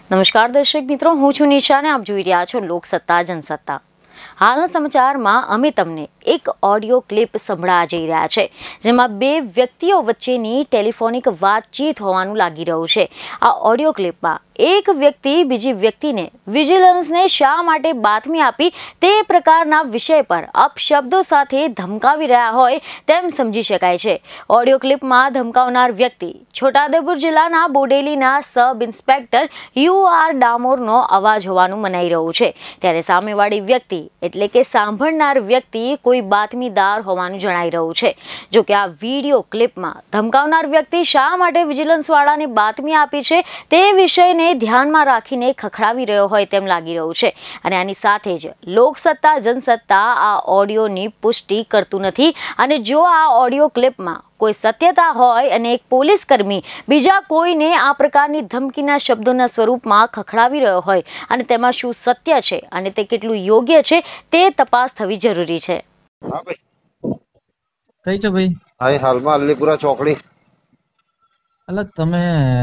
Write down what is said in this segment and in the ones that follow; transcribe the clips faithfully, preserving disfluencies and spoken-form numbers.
નમસ્કાર દર્શક મિત્રો, હું છું નિશા અને આપ જોઈ રહ્યા છો લોકસત્તા જનસત્તા। હાલના સમાચારમાં અમે તમને એક ઓડિયો ક્લિપ સંભળાવા જઈ રહ્યા છે, જેમાં બે વ્યક્તિઓ વચ્ચેની ટેલિફોનિક વાતચીત હોવાનું લાગી રહ્યું છે। આ ઓડિયો ક્લિપમાં એક વ્યક્તિ બીજી વ્યક્તિને વિજિલન્સને શા માટે બાતમી આપી તે પ્રકારના વિષય પર અપશબ્દો સાથે ધમકાવી રહ્યા હોય તેમ સમજી શકાય છે। ઓડિયો ક્લિપમાં ધમકાવનાર વ્યક્તિ છોટાઉદેપુર જિલ્લાના બોડેલીના સબ ઇન્સ્પેક્ટર યુ આર ડામોરનો અવાજ હોવાનું મનાઈ રહ્યું છે, ત્યારે સામેવાળી વ્યક્તિ એટલે કે સાંભળનાર વ્યક્તિ કોઈ બાતમીદાર હોવાનું જણાઈ રહ્યું છે। જો કે આ વિડીયો ક્લિપમાં ધમકાવનાર વ્યક્તિ શા માટે વિજિલન્સ વાળાને બાતમી આપી છે તે વિષયને ધ્યાનમાં રાખીને ખખડાવી રહ્યો હોય તેમ લાગી રહ્યું છે, અને આની સાથે જ લોકસત્તા જનસત્તા આ ઓડિયોની પુષ્ટિ કરતું નથી। અને જો આ ઓડિયો ક્લિપમાં કોઈ સત્યતા હોય અને એક પોલીસ કર્મી બીજા કોઈને આ પ્રકારની ધમકીના શબ્દોના સ્વરૂપમાં ખખડાવી રહ્યો હોય અને તેમાં શું સત્ય છે અને તે કેટલું યોગ્ય છે તે તપાસ થવી જરૂરી છે। હા ભાઈ, કઈ છો ભાઈ? હા, હાલમાં અલીપુરા ચોકડી। અલગ તમે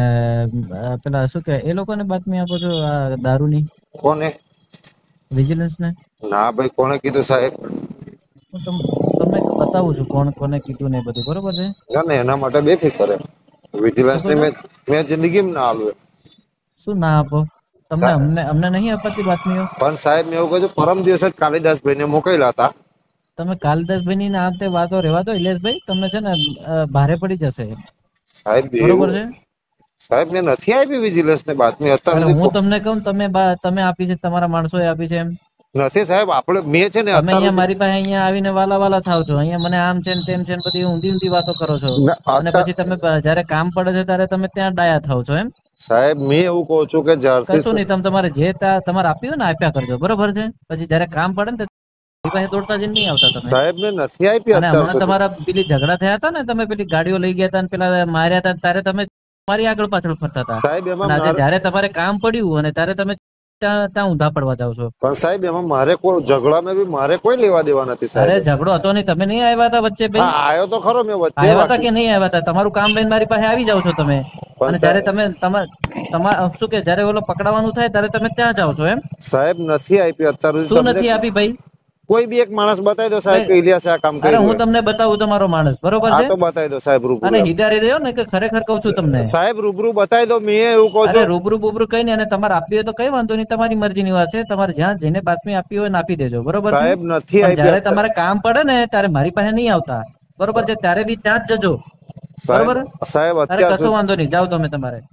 પેલા શું કે એ લોકોને બાતમી આપો છો આ દારૂની? કોને? વિજિલન્સ ને? ના ભાઈ, કોને કીધું સાહેબ? હું તમ તમને બતાવું છું કોણ કોને કીધું ને બધું, બરોબર છે? ના ને, એના માટે બેફિકર રહે। વિજિલન્સ ને મેં મેં જિંદગીમાં ના આલું। શું ના આપો તમને? અમને અમને નહીં અપાતી બાતમીઓ? પણ સાહેબ મેં એવું કહ્યું, પરમ દિવસે જ કાલિદાસભાઈ ને મોકલેલા હતા। તમે કાલિદાસભાઈ ની આ તે વાતો રહેવા દો ઇલેશભાઈ, તમને છે ને ભારે પડી જશે સાહેબ। બરોબર છે સાહેબ મેં નથી આપી વિજિલન્સ ને બાતમી અત્યારે। હું તમને કહું તમે તમે આપી છે, તમારા માણસોએ આપી છે? એમ નથી સાહેબ, આપણે મેં છે ને તમે અહીંયા મારી પાસે અહીંયા આવીને વાલા વાલા થાવ છો, અહીંયા મને આમ છે ને તેમ છે ને બધી ઊંધી ઊંધી વાતો કરો છો, અને પછી તમે જયારે કામ પડે છે ત્યારે તમે ત્યાં ડાયા થાવ છો। એમ સાહેબ મેં એવું કહું છું કે કશું નહીં, તમે તમારે જે તમારે આપ્યું ને આપ્યા કરજો, બરોબર છે? પછી જયારે કામ પડે ને પાસે દોડતા જઈને નહીં આવતા તમે સાહેબ। મેં નથી આપી અને હમણાં તમારા પેલી ઝઘડા થયા હતા ને, તમે પેલી ગાડીઓ લઈ ગયા હતા ને પેલા માર્યા હતા, ત્યારે તમે મારી આગળ પાછળ ફરતા હતા સાહેબ। એમાં જયારે તમારે કામ પડ્યું અને ત્યારે તમે ત્યાં ઊંધા પડવા જાવ છો। પણ સાહેબ એમાં મારે કોઈ ઝઘડામાં બી મારે કોઈ લેવા દેવા નથી સાહેબ। અરે ઝઘડો હતો નહીં, તમે નહીં આવ્યા હતા વચ્ચે? હા, આવ્યો તો ખરો, મેં વચ્ચે આવ્યા હતા કે નહીં આવ્યા હતા? તમારું કામ લઈને મારી પાસે આવી જાવ છો તમે, અને જયારે તમે તમારે શું કે જયારે ઓલો પકડાવાનું થાય ત્યારે તમે ત્યાં જાવ છો। એમ સાહેબ નથી આપી અત્યારે। શું નથી આપી ભાઈ? કોઈ બી એક માણસ બતાવી દો સાહેબ કે ઇલિયાસ આ કામ કર્યું। અરે હું તમને બતાવું તમારો માણસ, બરોબર છે? આ તો બતાવી દો સાહેબ રૂબરૂ। અને હિદારી દેયો ને કે ખરેખર કહું છું તમને સાહેબ, રૂબરૂ બતાવી દો। મેં એવું કહું છું રૂબરૂ બુબરૂ કઈ નહીં, અને તમારે આપી હોય તો કઈ વાંધો નહીં, તમારી મરજીની વાત છે। તમારે જ્યાં જેને બાતમી આપી હોય ને આપી દેજો, બરોબર છે? સાહેબ નથી આપી। જયારે તમારે કામ પડે ને ત્યારે મારી પાસે નહીં આવતા, બરોબર છે? ત્યારે બી ત્યાં જ જજો, બરોબર? સાહેબ અરે કશો વાંધો નહીં, જાઓ તમે તમારે।